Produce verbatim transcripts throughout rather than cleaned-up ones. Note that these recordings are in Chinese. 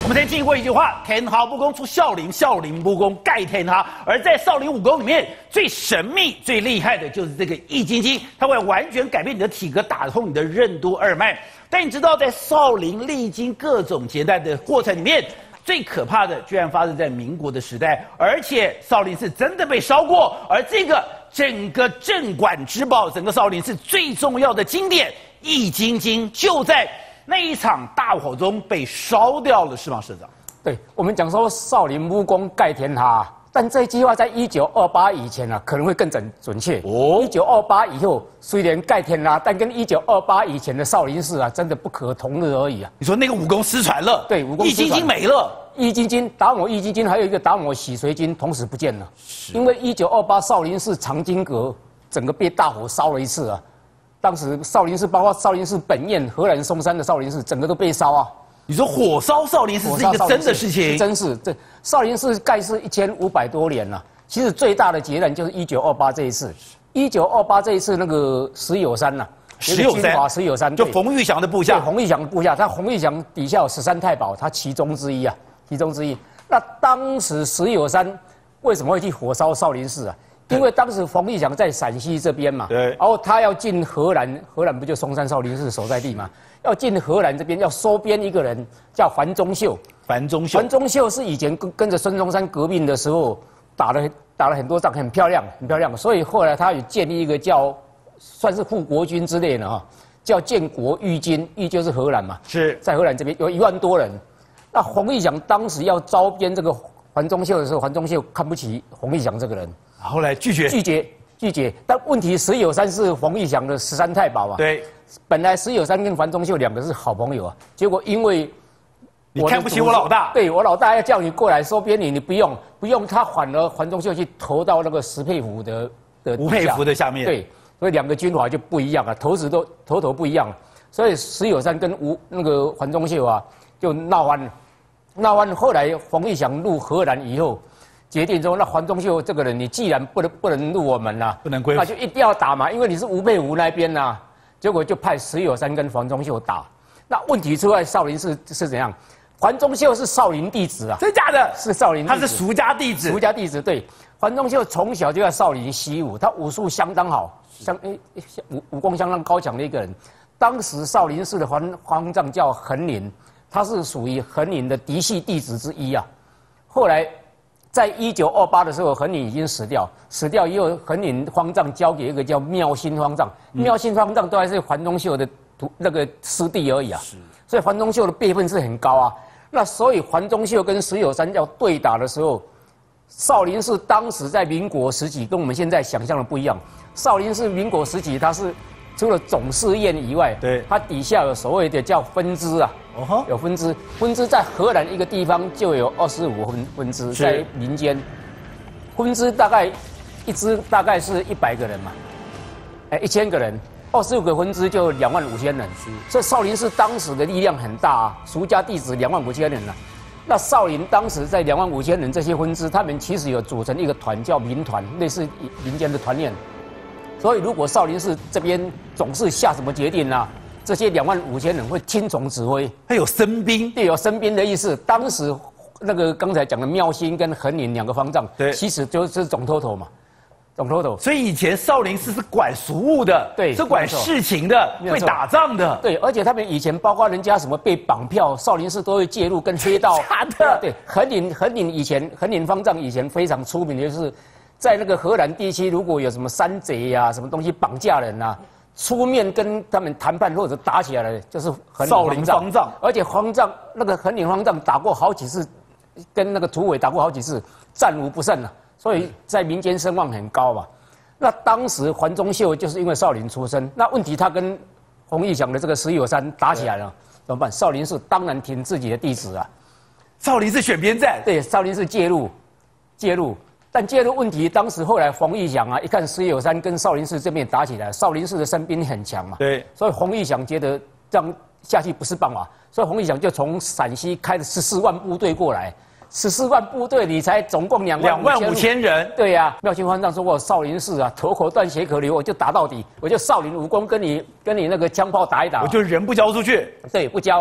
我们曾经经历过一句话：天下武功出少林，少林武功盖天下。而在少林武功里面，最神秘、最厉害的就是这个易筋经，它会完全改变你的体格，打通你的任督二脉。但你知道，在少林历经各种劫难的过程里面，最可怕的居然发生在民国的时代，而且少林寺真的被烧过。而这个整个镇馆之宝，整个少林寺最重要的经典《易筋经》，就在那一场大火中被烧掉了，是吗，社长？ 对，我们讲说少林武功盖天下，但这句话在一九二八以前啊，可能会更准准确。哦，一九二八以后虽然盖天下，但跟一九二八以前的少林寺啊，真的不可同日而已啊。 你说那个武功失传了， 对，武功易筋经没了， 易筋经、达摩易筋经，还有一个达摩洗髓经，同时不见了。因为一九二八少林寺藏经阁整个被大火烧了一次啊。当时少林寺，包括少林寺本院、荷兰松山的少林寺，整个都被烧啊！ 你说火烧少林寺是一个真的事情？ 真是，这少林寺盖世一千五百多年了、啊，其实最大的劫难就是一九二八这一次。一九二八这一次，那个石友山呐、啊， 石友山， 石友山， 就冯玉祥的部下。 冯玉祥的部下，他冯玉祥底下有十三太保，他其中之一啊，其中之一。那当时石友山为什么会去火烧少林寺啊？因为当时冯玉祥在陕西这边嘛，对，然后他要进荷兰，荷兰不就松山少林寺所在地嘛？要进荷兰这边要收编一个人，叫樊中秀。 樊中秀， 樊中秀是以前跟跟着孙中山革命的时候打了打了很多仗，很漂亮，很漂亮。所以后来他有建立一个叫算是护国军之类的哈，叫建国御军，御就是荷兰嘛， 是在荷兰这边有一万多人。那冯玉祥当时要招编这个樊中秀的时候，樊中秀看不起冯玉祥这个人。 后来拒绝， 拒绝，拒绝。但问题石友山是冯玉祥的十三太保啊。 对， 本来石友山跟樊中秀两个是好朋友啊，结果因为你看不起我老大， 对我老大要叫你过来收编你，你不用，不用，他反而樊中秀去投到那个石佩孚的的吴佩孚的下面。 对，所以两个军阀就不一样了，头子都头头不一样，所以石友山跟吴那个樊中秀啊就闹翻了，闹翻。后来冯玉祥入荷兰以后。决定说，那樊中秀这个人，你既然不能不能入我们啦， 不能归， 那就一定要打嘛，因为你是吴佩孚那边呐。结果就派石友山跟樊中秀打。那问题出在少林寺是怎样？樊中秀是少林弟子啊， 真假的？ 是少林弟子， 他是俗家弟子。 俗家弟子对，樊中秀从小就在少林习武，他武术相当好，相诶武武功相当高强的一个人。当时少林寺的方方丈叫恒林，他是属于恒林的嫡系弟子之一啊。后来。在一九二八的时候，恒林已经死掉，死掉以后，恒林方丈交给一个叫妙心方丈，嗯、妙心方丈都还是樊中秀的徒那个师弟而已啊，所以樊中秀的辈分是很高啊。那所以樊中秀跟石友山要对打的时候，少林寺当时在民国时期跟我们现在想象的不一样，少林寺民国时期它是除了总寺院以外，对，它底下有所谓的叫分支啊。哦，有分支，分支在荷兰一个地方就有二十五分分支，在民间，分支大概一支大概是一百个人嘛，哎，一千个人，二十五个分支就两万五千人，所以少林寺当时的力量很大啊，俗家弟子两万五千人啊。那少林当时在两万五千人这些分支，他们其实有组成一个团叫民团，类似民间的团练。所以如果少林寺这边总是下什么决定呢、啊？这些两万五千人会听从指挥， 他有生兵， 对，有生兵的意思。当时那个刚才讲的妙心跟恒林两个方丈，对，其实就是总头头嘛，总头头。 所以以前少林寺是管俗务的，对，是管事情的，会打仗的， 对。而且他们以前包括人家什么被绑票，少林寺都会介入跟黑道。 假的， 对，恒林恒林以前恒林方丈以前非常出名的就是，在那个荷兰地区，如果有什么山贼呀、啊、什么东西绑架人啊。出面跟他们谈判或者打起来了，就是少林方丈， 而且方丈那个恒林方丈打过好几次，跟那个土匪打过好几次，战无不胜啊，所以在民间声望很高嘛。那当时樊中秀就是因为少林出身，那问题他跟冯玉祥的这个石友山打起来了，怎么办？少林寺当然挺自己的弟子啊， 少林寺选边站， 对，少林寺介入，介入。但介入问题，当时后来冯玉祥啊，一看石友山跟少林寺这边打起来，少林寺的生兵很强嘛，对，所以冯玉祥觉得这样下去不是办法，所以冯玉祥就从陕西开了十四万部队过来，十四万部队你才总共两万两万五千人， 对呀、啊，妙心方丈说过少林寺啊，头口断血可流，我就打到底，我就少林武功跟你跟你那个枪炮打一打， 我就人不交出去， 对，不交。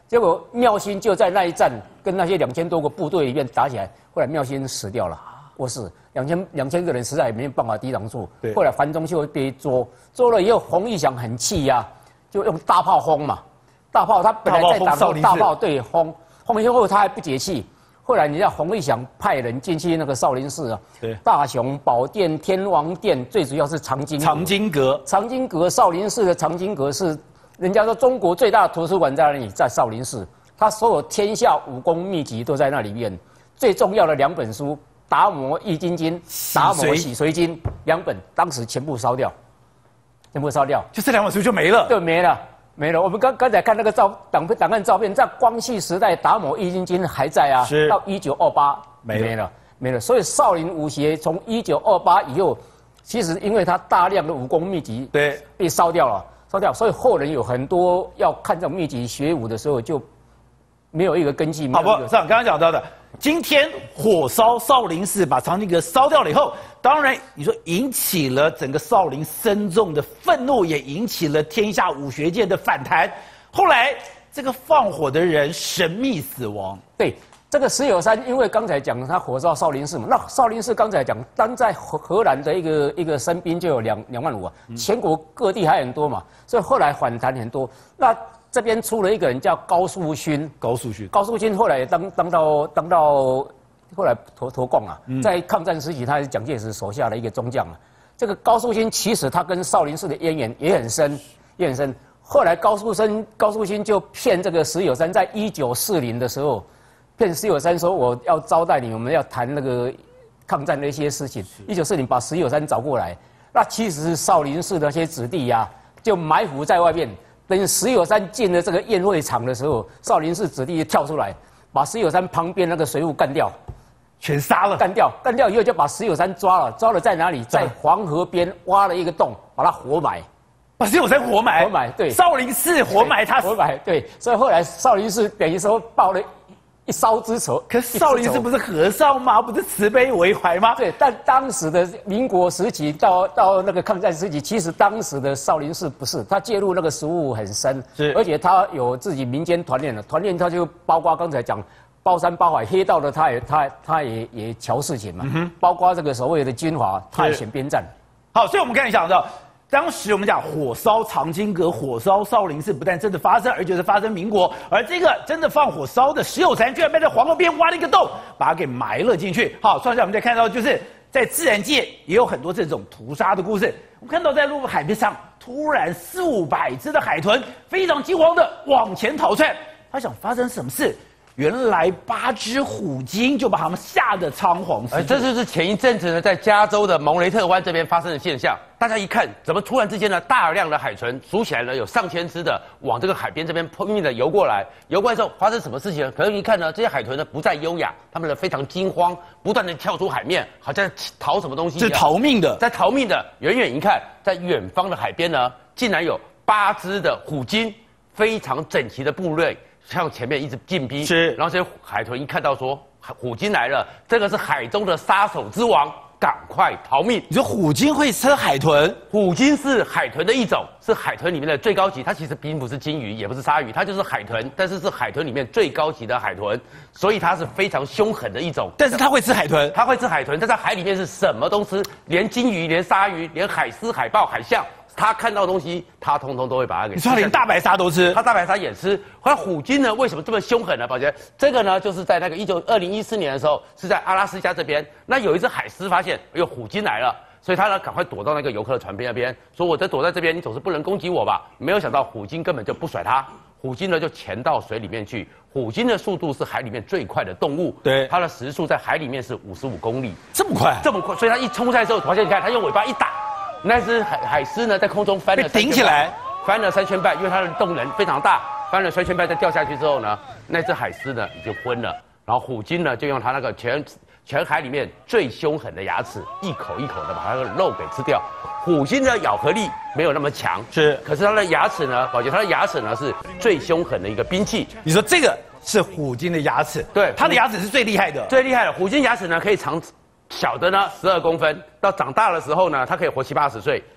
结果妙心就在那一战跟那些两千多个部队里面打起来，后来妙心死掉了，过世。两千两千个人实在也没有办法抵挡住。后来樊中秀被捉，捉了以后，洪义祥很气呀、啊，就用大炮轰嘛。大炮他本来在打大炮，对轰轰以后他还不解气。后来你知道洪义祥派人进去那个少林寺啊，对，大雄宝殿、天王殿，最主要是藏经藏经阁。 藏经阁少林寺的藏经阁是。人家说中国最大的图书馆在哪里？在少林寺，他所有天下武功秘籍都在那里面。最重要的两本书《达摩易筋经》《达摩洗髓经》两本，当时全部烧掉，全部烧掉， 就这两本书就没了， 对，没了，没了。我们刚刚才看那个照档档案照片，在光绪时代，《达摩易筋经》还在啊，到一九二八没没了，没了。所以少林武学从一九二八以后，其实因为它大量的武功秘籍对被烧掉了。烧掉，所以后人有很多要看这种秘籍学武的时候，就没有一个根据。 好不，上刚刚讲到的，今天火烧少林寺，把藏经阁烧掉了以后，当然你说引起了整个少林僧众的愤怒，也引起了天下武学界的反弹。后来这个放火的人神秘死亡， 对。这个石友山，因为刚才讲他火烧少林寺嘛，那少林寺刚才讲，单在荷荷兰的一个一个僧兵就有两两万五啊，全国各地还很多嘛，所以后来反弹很多。那这边出了一个人叫高树勋， 高树勋， 高树勋后来当当到当到后来投投共啊，嗯、在抗战时期他是蒋介石手下的一个中将啊。这个高树勋其实他跟少林寺的渊源也很深，也很深。后来高树勋高树勋就骗这个石友山，在一九四零的时候。骗石友山说我要招待你，我们要谈那个抗战的一些事情。一九四零把石友山找过来，那其实是少林寺的那些子弟呀、啊，就埋伏在外面。等石友山进了这个宴会场的时候，少林寺子弟跳出来，把石友山旁边那个水户干掉， 全杀了。 干掉，干掉以后就把石友山抓了，抓了在哪里？在黄河边挖了一个洞，把他活埋。 把石友山活埋？ 活埋，对。 少林寺活埋他， 活埋，对。所以后来少林寺等于说报了。一烧之仇， 可是少林寺不是和尚吗？不是慈悲为怀吗？ 对，但当时的民国时期到到那个抗战时期，其实当时的少林寺不是，他介入那个食物很深，是，而且他有自己民间团练的，团练他就包括刚才讲包山包海黑道的，他也他他也也瞧事情嘛，嗯、包括这个所谓的军阀，他也选边站。 好，所以我们刚才讲到。当时我们讲火烧藏经阁、火烧少林寺，不但真的发生，而且是发生民国。而这个真的放火烧的石友山，居然被在黄河边挖了一个洞，把它给埋了进去。好，接下来我们再看到，就是在自然界也有很多这种屠杀的故事。我们看到在陆海边上，突然四五百只的海豚非常惊慌的往前逃窜，他想发生什么事？原来八只虎鲸就把他们吓得仓皇失措。这就是前一阵子呢，在加州的蒙雷特湾这边发生的现象。大家一看，怎么突然之间呢，大量的海豚数起来呢，有上千只的往这个海边这边拼命的游过来。游过来之后，发生什么事情呢？可能一看呢，这些海豚呢不再优雅，它们呢非常惊慌，不断的跳出海面，好像逃什么东西一样。 是逃命的， 在逃命的。远远一看，在远方的海边呢，竟然有八只的虎鲸，非常整齐的部队。向前面一直进逼，是，然后这些海豚一看到说虎鲸来了，这个是海中的杀手之王，赶快逃命！ 你说虎鲸会吃海豚？ 虎鲸是海豚的一种，是海豚里面的最高级。它其实并不是鲸鱼，也不是鲨鱼，它就是海豚，但是是海豚里面最高级的海豚，所以它是非常凶狠的一种。 但是它会吃海豚， 它会吃海豚，但在海里面是什么都吃，连鲸鱼、连鲨鱼、连海狮、海豹、海象。他看到的东西，他通通都会把它给吃。 你说他连大白鲨都吃？ 他大白鲨也吃。后来虎鲸呢，为什么这么凶狠呢？宝杰，这个呢，就是在那个一九二零一四年的时候，是在阿拉斯加这边，那有一只海狮发现，哎呦，虎鲸来了，所以他呢赶快躲到那个游客的船边那边，说我在躲在这边，你总是不能攻击我吧？没有想到虎鲸根本就不甩他，虎鲸呢就潜到水里面去。虎鲸的速度是海里面最快的动物，对，它的时速在海里面是五十五公里， 这么快， 这么快，所以它一冲出来之后，宝杰你看，它用尾巴一打。那只海海狮呢，在空中翻了顶起来， 翻了三圈半，因为它的动能非常大，翻了三圈半再掉下去之后呢，那只海狮呢已经昏了。然后虎鲸呢，就用它那个全全海里面最凶狠的牙齿，一口一口的把它的肉给吃掉。虎鲸的咬合力没有那么强，是，可是它的牙齿呢，宝杰，它的牙齿呢是最凶狠的一个兵器。 你说这个是虎鲸的牙齿？ 对， 它的牙齿是最厉害的， 最厉害的。虎鲸牙齿呢可以长。小的呢，十二公分，到长大的时候呢，它可以活七八十岁。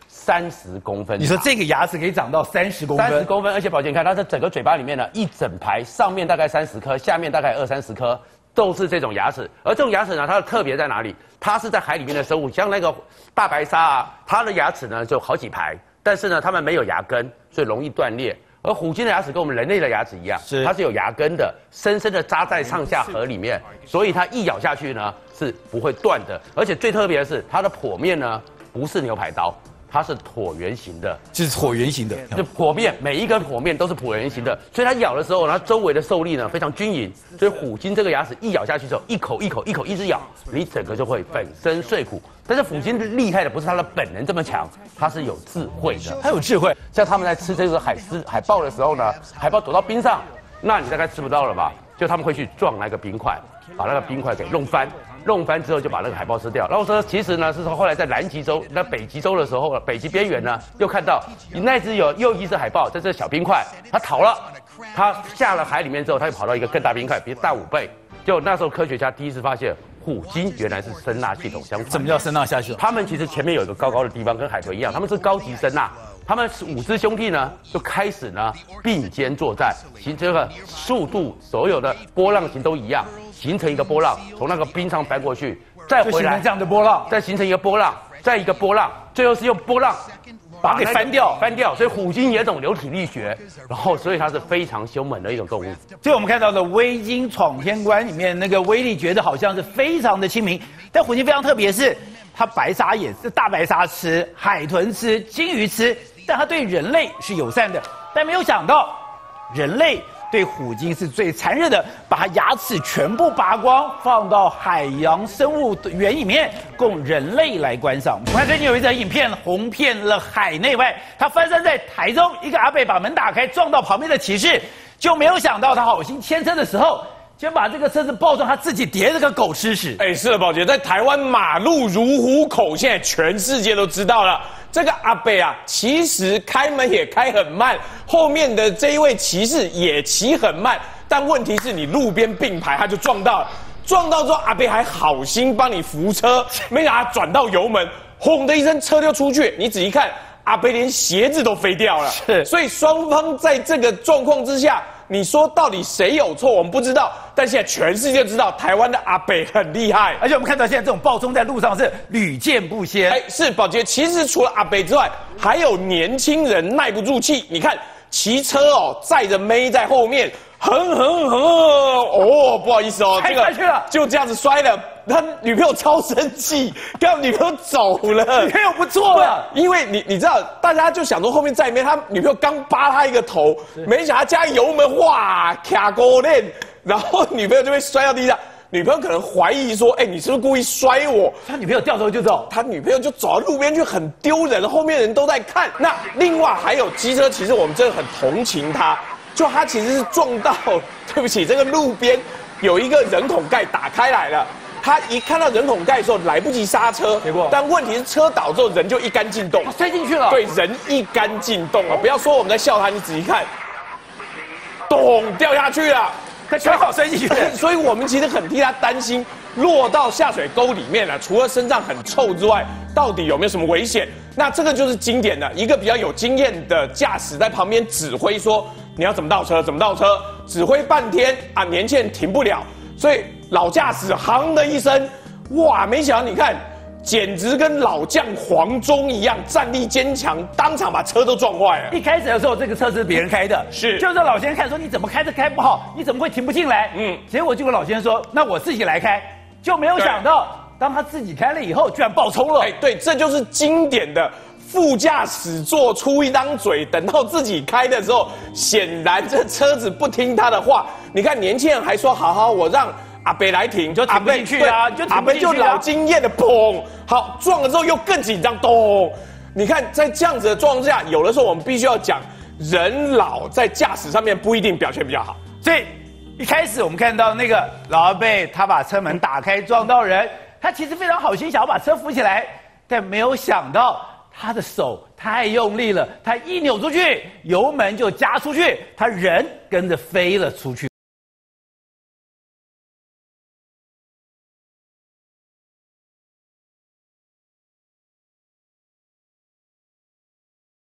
三十公分。 你说这个牙齿可以长到三十公分？ 三十公分，而且宝杰，你看它的整个嘴巴里面呢，一整排上面大概三十颗，下面大概二三十颗。都是这种牙齿，而这种牙齿呢，它的特别在哪里？它是在海里面的生物，像那个大白鲨啊，它的牙齿呢就好几排，但是呢，它们没有牙根，所以容易断裂。而虎鲸的牙齿跟我们人类的牙齿一样，是它是有牙根的，深深的扎在上下颌里面，所以它一咬下去呢是不会断的。而且最特别的是，它的剖面呢不是牛排刀。它是椭圆形的， 就是椭圆形的， 就剖面，每一根剖面都是椭圆形的，所以它咬的时候，它周围的受力呢非常均匀，所以虎鲸这个牙齿一咬下去之后，一口一口一口一直咬，你整个就会粉身碎骨。但是虎鲸厉害的不是它的本能这么强，它是有智慧的， 它有智慧。 像他们在吃这个海狮、海豹的时候呢，海豹躲到冰上，那你大概吃不到了吧？就他们会去撞那个冰块，把那个冰块给弄翻。弄翻之后就把那个海豹吃掉。然后说，其实呢是说后来在南极洲、那北极洲的时候，北极边缘呢又看到那只有又一只海豹在这小冰块，它逃了，它下了海里面之后，它又跑到一个更大冰块，比大五倍。就那时候科学家第一次发现，虎鲸原来是声纳系统相反。 什么叫声纳系统？ 他们其实前面有一个高高的地方，跟海豚一样，他们是高级声纳。他们五只兄弟呢，就开始呢并肩作战，形这个速度，所有的波浪形都一样，形成一个波浪，从那个冰上翻过去，再回来这样的波浪， 再形成一个波浪，再一个波浪，最后是用波浪把它给翻掉， 翻掉。所以虎鲸也懂流体力学，然后所以它是非常凶猛的一种动物。 所以我们看到的《威鲸闯天关》里面那个威力觉得好像是非常的亲民，但虎鲸非常特别，是它白鲨也是大白鲨吃，海豚吃，鲸鱼吃。但它对人类是友善的，但没有想到，人类对虎鲸是最残忍的，把它牙齿全部拔光，放到海洋生物园里面，供人类来观赏。我看最近有一则影片红遍了海内外，它发生在台中，一个阿伯把门打开，撞到旁边的骑士，就没有想到他好心牵车的时候，先把这个车子抱住，他自己叠了个狗吃屎。 哎，是的，宝姐，在台湾马路如虎口，现在全世界都知道了。这个阿伯啊，其实开门也开很慢，后面的这一位骑士也骑很慢，但问题是你路边并排，他就撞到了，撞到之后阿伯还好心帮你扶车，没想到转到油门，轰的一声车就出去，你仔细看，阿伯连鞋子都飞掉了。 是， 所以双方在这个状况之下，你说到底谁有错，我们不知道。但现在全世界知道，台湾的阿北很厉害， 而且我们看到现在这种暴冲在路上是屡见不鲜。 哎，是宝杰，其实除了阿北之外，还有年轻人耐不住气。你看骑车哦，载着妹在后面，哼哼哼，哦，不好意思哦， 开下去了， 就这样子摔了。他女朋友超生气，跟女朋友走了。 女朋友不错了， 因为你你知道，大家就想说后面载妹，他女朋友刚扒他一个头，没想到加油门，哇，卡锅链，然后女朋友就被摔到地上。女朋友可能怀疑说，哎、欸，你是不是故意摔我？ 他女朋友掉头就走， 他女朋友就走到路边去，很丢人，后面人都在看。那另外还有机车，其实我们真的很同情他，就他其实是撞到，对不起，这个路边有一个人孔盖打开来了。他一看到人孔盖的时候，来不及刹车，结果，但问题是车倒之后，人就一杆进洞， 摔进去了。 对，人一杆进洞了。不要说我们在笑他，你仔细看，咚掉下去了， 他刚好摔进去。 所以我们其实很替他担心，落到下水沟里面了，除了身上很臭之外，到底有没有什么危险？那这个就是经典的一个比较有经验的驾驶在旁边指挥说，你要怎么倒车，怎么倒车，指挥半天啊，年轻人停不了，所以。老驾驶夯的一声，哇！没想到你看，简直跟老将黄忠一样，战力坚强，当场把车都撞坏了。 一开始的时候，这个车是别人开的， 是， 就是老先生看说你怎么开这开不好，你怎么会停不进来？嗯，结果结果老先生说，那我自己来开，就没有想到，当他自己开了以后，居然爆冲了。哎， 对，这就是经典的。副驾驶座出一张嘴，等到自己开的时候，显然这车子不听他的话。你看年轻人还说好好，我让阿北来停， 就停不进去啊，就阿北就老经验的砰，好撞了之后又更紧张，咚。你看在这样子的状况下，有的时候我们必须要讲，人老在驾驶上面不一定表现比较好。 所以一开始我们看到那个老阿伯，他把车门打开撞到人，他其实非常好心想要把车扶起来，但没有想到。他的手太用力了，他一扭出去，油门就加出去，他人跟着飞了出去。